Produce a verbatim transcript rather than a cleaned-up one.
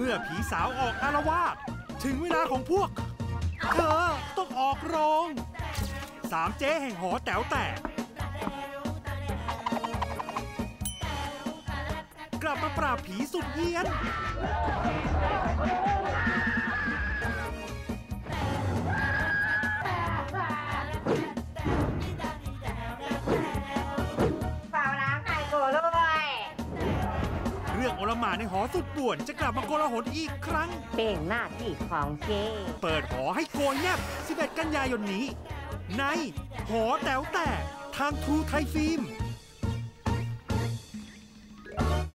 มื่อผีสาวออกอาละวาดถึงเวลาของพวกเธอต้องออกโรงสามเจ๊แห่งหอแต๋วแตกกลับมาปราบผีสุดเฮี้ยนเรื่องโอลหม่านในหอสุดป่วนจะกลับมาโกลาหลอีกครั้งเป็นหน้าที่ของเจ๊เปิดหอให้โกยแนบสิบเอ็ดกันยายนนี้ในหอแต๋วแตกทางทรูไทยฟิล์ม